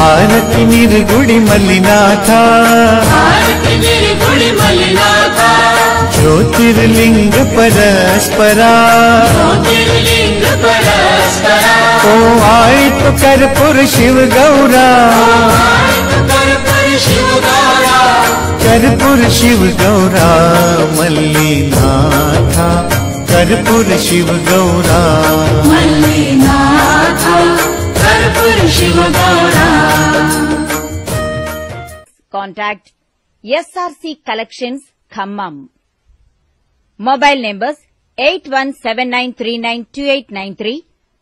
హారతి నిర్గుడి మల్లినాథ జ్యోతిర్లింగ పరస్పరా ओ आए तो कर्पूर शिव गौरा कर्पूर शिव गौरा मल्लिनाथा कर्पूर शिव गौरा मल्लिनाथा कर्पूर Shiv Gaura. Contact SRC Collections Khammam. Mobile numbers 8179392893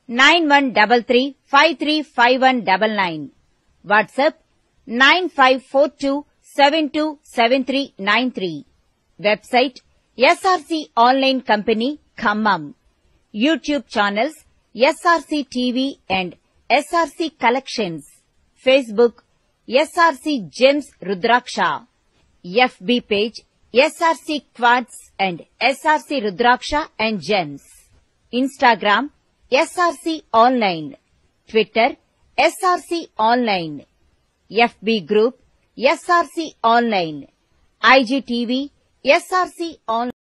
9133535199. WhatsApp 9542727393. Website SRC Online Company Khammam. YouTube channels SRC TV and SRC Collections. Facebook SRC Gems Rudraksha. FB page SRC Quartz and SRC Rudraksha and Gems. Instagram SRC Online. Twitter SRC Online. FB Group SRC Online. IGTV SRC Online.